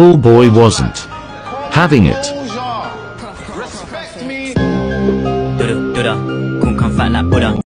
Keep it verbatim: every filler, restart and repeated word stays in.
Bullboy wasn't having it. Buddha, Buddha, kun kan fat like Buddha.